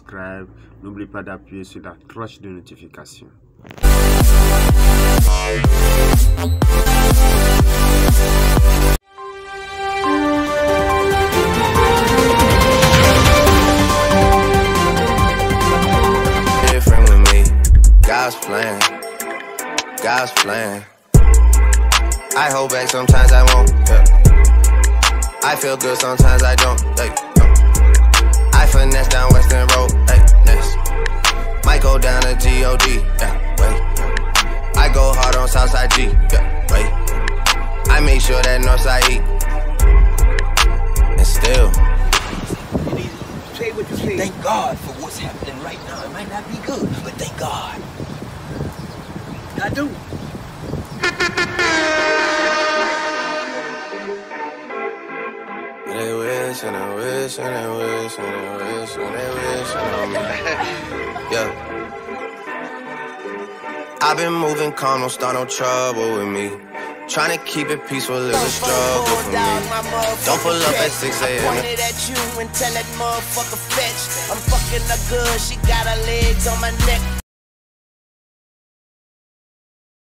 subscribe. N'oublie pas d'appuyer sur la cloche de notification. Different with me, God's plan. I hold back sometimes I won't. Yeah. I feel good sometimes I don't. Hey, I finesse down Western Road. Hey, next. Might go down to G.O.D. Yeah, wait. I go hard on Southside G. Yeah, wait. I make sure that Northside eat. And still. Say what you say. Thank God for what's happening right now. It might not be good, but thank God. I do. They wish and they wish and they wish and they wish and they wish on me. Yeah. I've been moving calm, don't start no trouble with me. Trying to keep it peaceful is a struggle for me. Don't pull up at 6 a.m. Point it at you and tell that motherfucker fetch. I'm fucking her good, she got her legs on my neck.